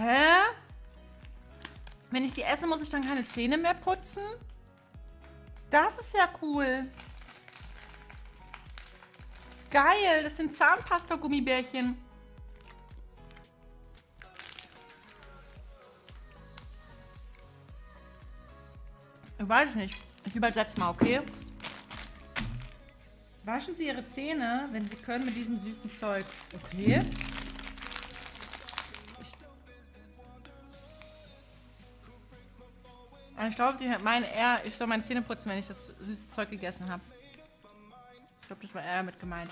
Hä? Wenn ich die esse, muss ich dann keine Zähne mehr putzen? Das ist ja cool. Geil, das sind Zahnpasta-Gummibärchen. Ich weiß nicht. Ich übersetze mal, okay? Waschen Sie Ihre Zähne, wenn Sie können, mit diesem süßen Zeug. Okay. Ich glaube, die meinen eher, ich soll meine Zähne putzen, wenn ich das süße Zeug gegessen habe. Ich glaube, das war eher mit gemeint.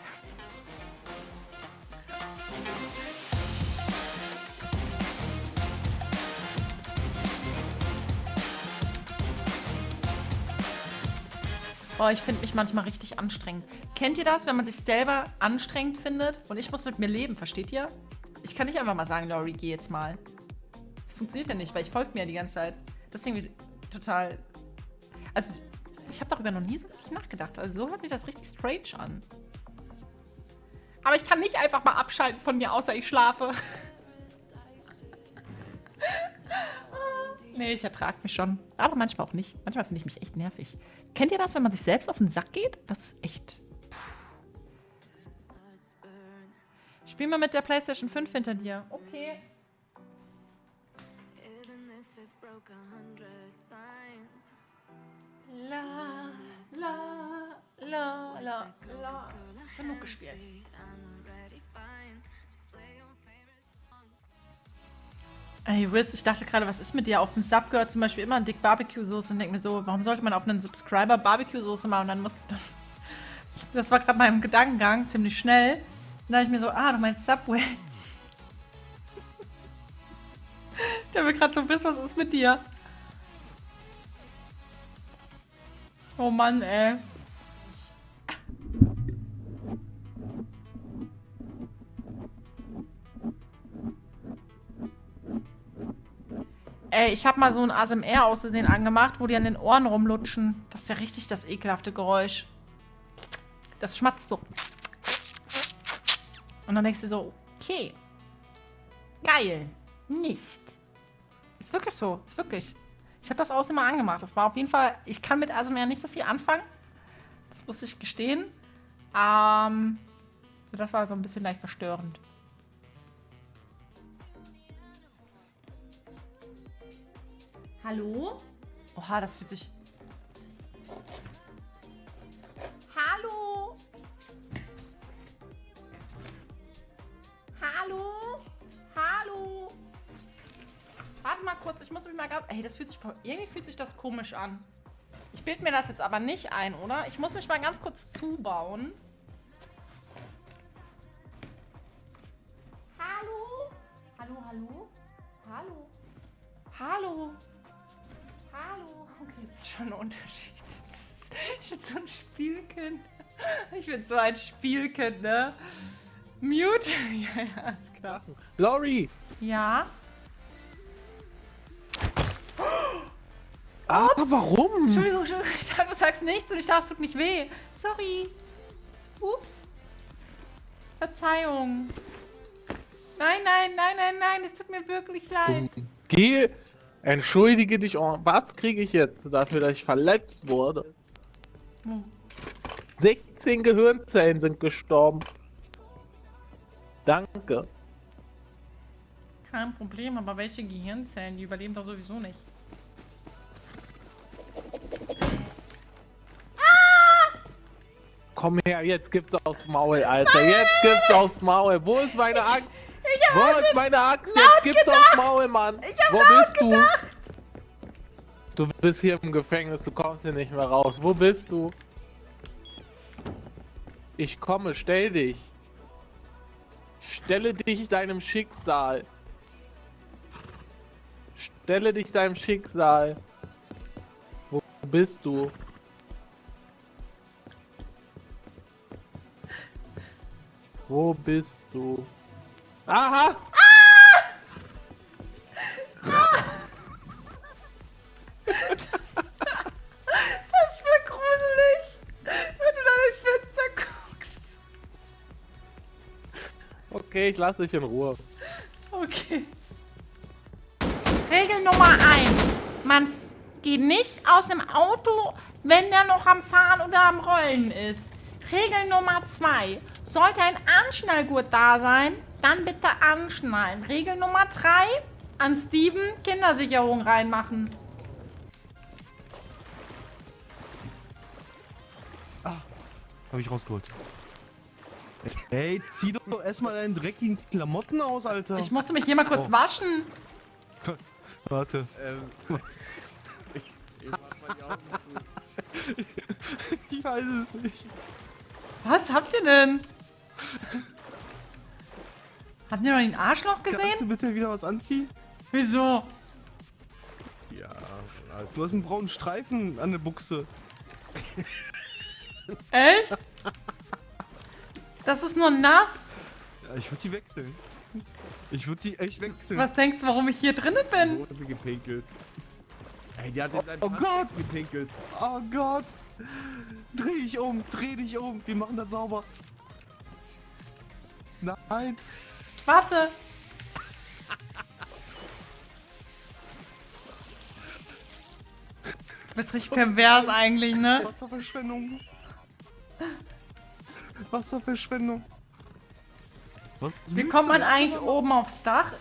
Boah, ich finde mich manchmal richtig anstrengend. Kennt ihr das, wenn man sich selber anstrengend findet? Und ich muss mit mir leben, versteht ihr? Ich kann nicht einfach mal sagen, Lori, geh jetzt mal. Das funktioniert ja nicht, weil ich folge mir ja die ganze Zeit. Das ist irgendwie total... Also, ich habe darüber noch nie so wirklich nachgedacht. Also, so hört sich das richtig strange an. Aber ich kann nicht einfach mal abschalten von mir, außer ich schlafe. Nee, ich ertrage mich schon. Aber manchmal auch nicht. Manchmal finde ich mich echt nervig. Kennt ihr das, wenn man sich selbst auf den Sack geht? Das ist echt... Spiel mal mit der PlayStation 5 hinter dir. Okay. La, la, la, la, la. Genug gespielt. Ey, Wiz, ich dachte gerade, was ist mit dir? Auf den Sub gehört zum Beispiel immer ein Dick Barbecue-Soße und denke mir so, warum sollte man auf einen Subscriber Barbecue-Soße machen? Und dann muss... Das war gerade mein Gedankengang, ziemlich schnell. Und dann dachte ich mir so, du meinst Subway. Ich dachte mir gerade so, Wiz, was ist mit dir? Oh Mann, ey. Ey, ich habe mal so ein ASMR auszusehen angemacht, wo die an den Ohren rumlutschen. Das ist ja richtig das ekelhafte Geräusch. Das schmatzt so. Und dann denkst du so, okay. Geil. Nicht. Ist wirklich so. Ist wirklich. Ich habe das außen mal angemacht. Das war auf jeden Fall... Ich kann mit ASMR nicht so viel anfangen. Das muss ich gestehen. Das war so ein bisschen leicht verstörend. Hallo? Oha, das fühlt sich... Hallo? Hallo? Hallo? Warte mal kurz, ich muss mich mal ganz... Ey, das fühlt sich... Irgendwie fühlt sich das komisch an. Ich bilde mir das jetzt aber nicht ein, oder? Ich muss mich mal ganz kurz zubauen. Hallo? Hallo, hallo? Hallo? Hallo? Hallo? Okay, das ist schon ein Unterschied. Ich bin so ein Spielkind. Ich bin so ein Spielkind, ne? Mute? Ja, ist klar. Lori! Ja? Warum? Entschuldigung, ich dachte, du sagst nichts und ich dachte, es tut nicht weh. Sorry. Ups. Verzeihung. Nein, nein, nein, nein, nein, es tut mir wirklich leid. Geh, entschuldige dich. Was kriege ich jetzt dafür, dass ich verletzt wurde? 16 Gehirnzellen sind gestorben. Danke. Kein Problem, aber welche Gehirnzellen? Die überleben doch sowieso nicht. Komm her, jetzt gibt's aufs Maul, Alter. Nein, jetzt gibt's aufs Maul. Wo ist meine Axt? Wo ist meine Axt? Jetzt gibt's aufs Maul, Mann. Wo bist du? Du bist hier im Gefängnis, du kommst hier nicht mehr raus. Wo bist du? Ich komme, stell dich. Stelle dich deinem Schicksal. Stelle dich deinem Schicksal. Wo bist du? Wo bist du? Aha! Das wird gruselig, wenn du da durchs Fenster guckst. Okay, ich lasse dich in Ruhe. Okay. Regel Nummer 1. Man geht nicht aus dem Auto, wenn der noch am Fahren oder am Rollen ist. Regel Nummer 2. Sollte ein Anschnallgurt da sein, dann bitte anschnallen. Regel Nummer 3. An Steven Kindersicherung reinmachen. Ah, hab ich rausgeholt. Ey, zieh doch erstmal deinen dreckigen Klamotten aus, Alter. Ich musste mich hier mal kurz waschen. Warte. Ich mach mal die Augen zu. Ich weiß es nicht. Was habt ihr denn? Habt ihr noch den Arschloch Kannst du gesehen? bitte wieder was anziehen? Wieso? Ja, also Du hast einen braunen Streifen an der Buchse. Echt? Das ist nur nass. Ja, ich würde die wechseln. Ich würde die echt wechseln. Was denkst du, warum ich hier drinnen bin? Hose gepinkelt. Ey, die hat in deinen Oh Pfand Gott! gepinkelt. Oh Gott! Dreh dich um, dreh dich um. Wir machen das sauber. Nein! Warte. Du bist richtig pervers eigentlich, ne? Wasserverschwendung. Wasserverschwendung. Was Wie kommt man eigentlich oben aufs Dach?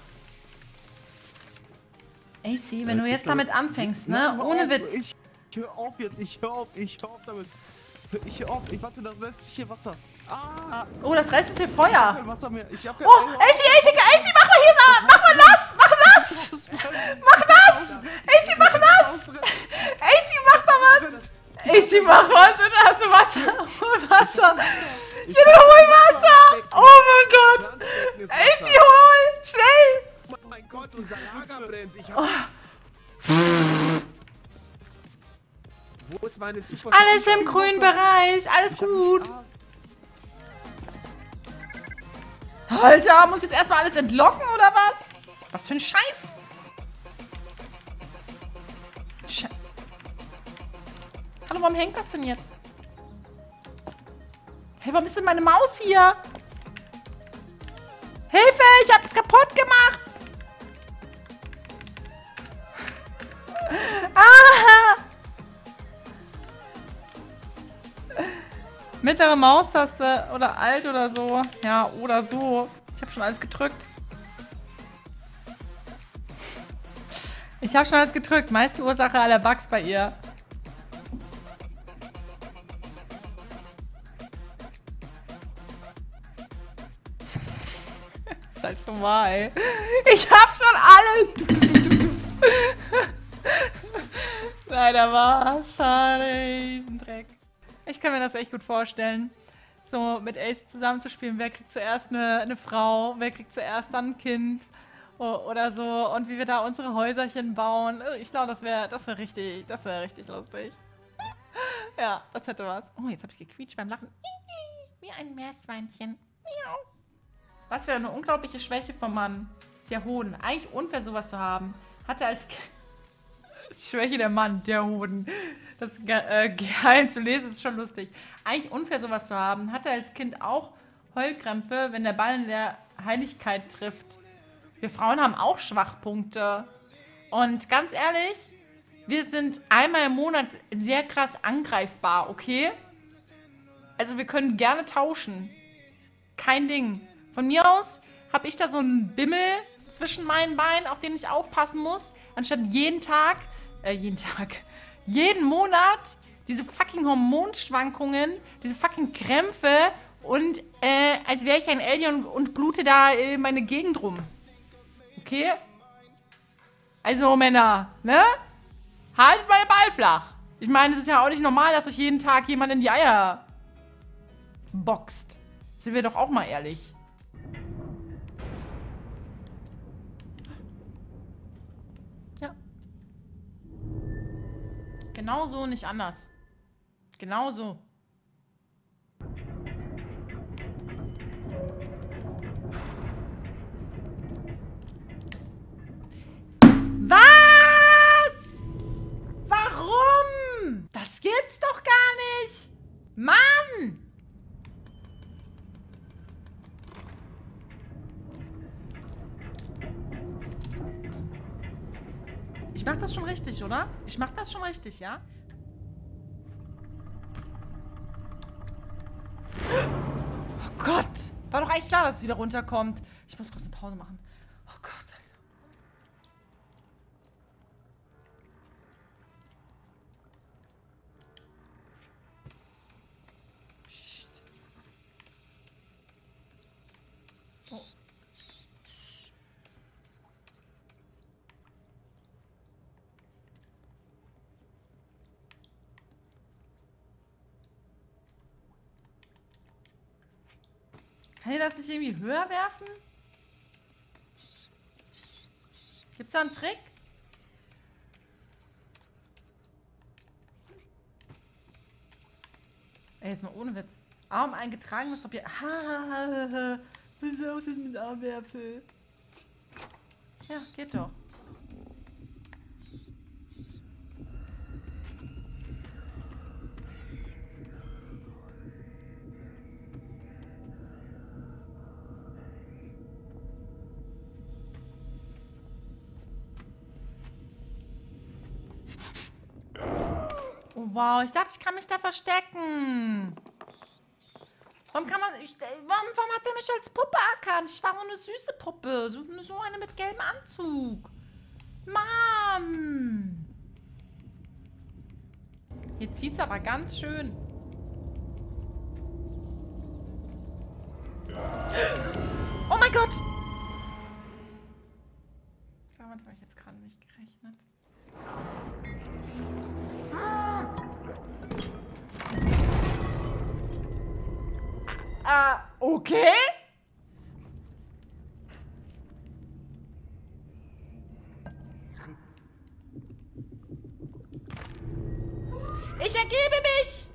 AC, wenn du jetzt damit anfängst, ne? Nein, hör Ohne auf, Witz. Ich hör auf jetzt, ich hör auf damit. Ich hör auf, warte, da lässt sich hier Wasser. Ah! Oh, das reißt jetzt hier Ich hab Feuer. kein Wasser mehr. Ich hab kein Oh, AC, mach mal hier so. Mach mal nass, mach nass. Mach nass. AC, mach nass. AC, mach da was. AC, mach was. Da hast du Wasser. Hol Wasser. Ja, dann hol Wasser. Oh mein Gott. AC, hol. Schnell. Oh mein Gott, unser Lager brennt. Ich Oh. hab... Wo ist meine super... Alles im grünen Bereich. Alles gut. Alter, muss jetzt erstmal alles entlocken oder was? Was für ein Scheiß. Hallo, warum hängt das denn jetzt? Hey, warum ist denn meine Maus hier? Hilfe, ich hab's kaputt gemacht. Ah! Mittlere Maustaste oder Alt oder so. Ja, oder so. Ich habe schon alles gedrückt. Ich habe schon alles gedrückt. Meiste Ursache aller Bugs bei ihr. Ist halt so wahr, ey. Ich hab schon alles. Leider war. Schade, Riesendreck. Ich kann mir das echt gut vorstellen. So mit Ace zusammenzuspielen. Wer kriegt zuerst eine Frau? Wer kriegt zuerst dann ein Kind? Oder so. Und wie wir da unsere Häuserchen bauen. Ich glaube, das wäre richtig lustig. Ja, das hätte was. Oh, jetzt habe ich gequietscht beim Lachen. Wie ein Meerschweinchen. Was für eine unglaubliche Schwäche vom Mann. Der Hoden. Eigentlich unfair, sowas zu haben. Hatte als Schwäche der Mann, der Hoden. Das geheim zu lesen ist schon lustig. Eigentlich unfair, sowas zu haben. Hatte als Kind auch Heulkrämpfe, wenn der Ball in der Heiligkeit trifft. Wir Frauen haben auch Schwachpunkte. Und ganz ehrlich, wir sind einmal im Monat sehr krass angreifbar, okay? Also wir können gerne tauschen. Kein Ding. Von mir aus habe ich da so einen Bimmel zwischen meinen Beinen, auf den ich aufpassen muss, anstatt jeden Monat diese fucking Hormonschwankungen, diese fucking Krämpfe und als wäre ich ein Alien und blute da meine Gegend rum. Okay? Also Männer, ne? Haltet meine Ball flach. Ich meine, es ist ja auch nicht normal, dass euch jeden Tag jemand in die Eier boxt. Sind wir doch auch mal ehrlich. Ja. Genau so, nicht anders. Genau so. Was? Warum? Das gibt's doch gar nicht. Mann! Ich mach das schon richtig, oder? Ich mach das schon richtig, ja? Oh Gott! War doch eigentlich klar, dass es wieder runterkommt. Ich muss kurz eine Pause machen. Oh Gott, Alter. Psst. Oh. Kann ihr das nicht irgendwie höher werfen? Gibt's da einen Trick? Ey, jetzt mal ohne Witz. Arm eingetragenes Objekt. Was ist denn mit Armwerfel? Ja, geht doch. Oh, wow, ich dachte, ich kann mich da verstecken. Warum kann man... warum hat der mich als Puppe erkannt? Ich war nur eine süße Puppe. So eine mit gelbem Anzug. Mann. Hier zieht's aber ganz schön. Oh mein Gott. Damit habe ich jetzt gerade nicht gerechnet. Okay. Ich ergebe mich.